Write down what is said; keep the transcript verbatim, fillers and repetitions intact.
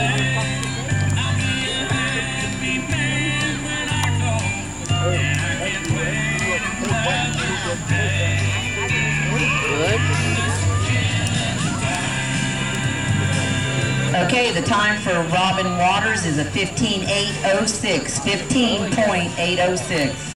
Okay, the time for Robin Waters is a fifteen eight oh six, fifteen point eight oh six.